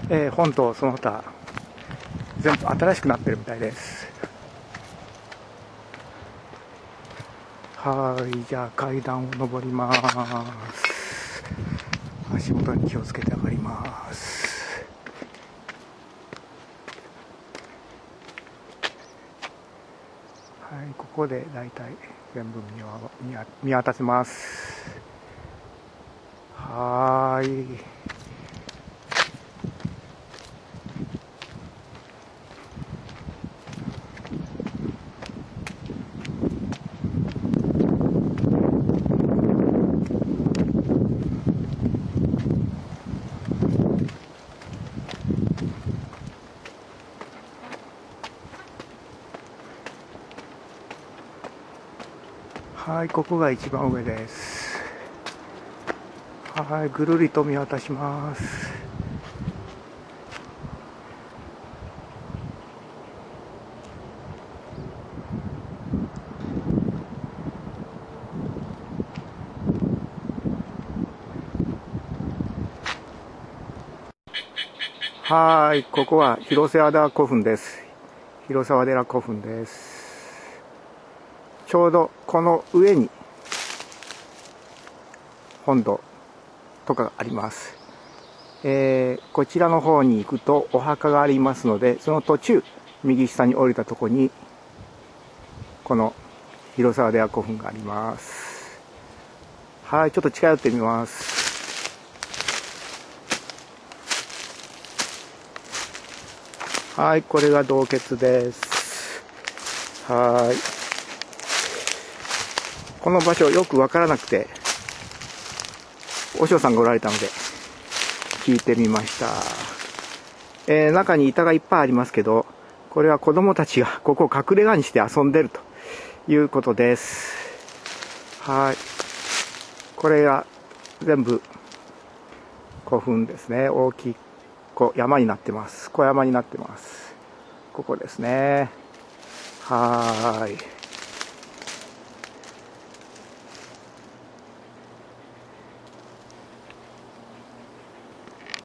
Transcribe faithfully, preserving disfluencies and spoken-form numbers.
えー、本とその他全部新しくなってるみたいです。はい、じゃあ階段を上ります。足元に気をつけて上がります。はい、ここでだいたい全部見わ見わ見渡せます。はーい。はい、ここが一番上です。はい、ぐるりと見渡します。はい、ここは広沢寺古墳です。広沢寺古墳です。ちょうどこの上に本堂とかがあります。えー、こちらの方に行くとお墓がありますので、その途中右下に降りたところにこの広沢寺古墳があります。はい、ちょっと近寄ってみます。はい、これが洞穴です。はい。この場所よくわからなくて、和尚さんがおられたので聞いてみました。えー、中に板がいっぱいありますけど、これは子供たちがここを隠れ家にして遊んでるということです。はい。これが全部古墳ですね。大きいこう山になってます。小山になってます。ここですね。はーい。